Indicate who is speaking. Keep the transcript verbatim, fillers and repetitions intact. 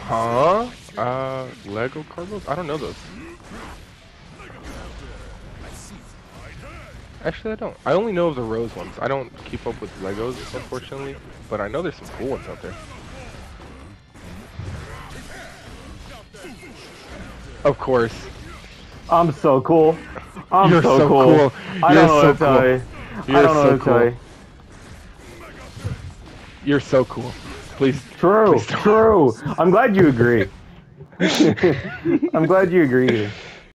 Speaker 1: Huh? Uh, Lego Carbos? I don't know those. Actually, I don't. I only know of the rose ones. I don't keep up with Legos, unfortunately, but I know there's some cool ones out there. Of course.
Speaker 2: I'm so cool. I'm
Speaker 1: You're
Speaker 2: so,
Speaker 1: so
Speaker 2: cool.
Speaker 1: cool.
Speaker 2: I
Speaker 1: You're
Speaker 2: don't know
Speaker 1: so
Speaker 2: what to tell
Speaker 1: cool.
Speaker 2: you.
Speaker 1: You're
Speaker 2: I don't know
Speaker 1: so
Speaker 2: what to tell
Speaker 1: cool.
Speaker 2: you.
Speaker 1: You're so cool. Please.
Speaker 2: True,
Speaker 1: Please don't.
Speaker 2: true. I'm glad you agree. I'm glad you agree here.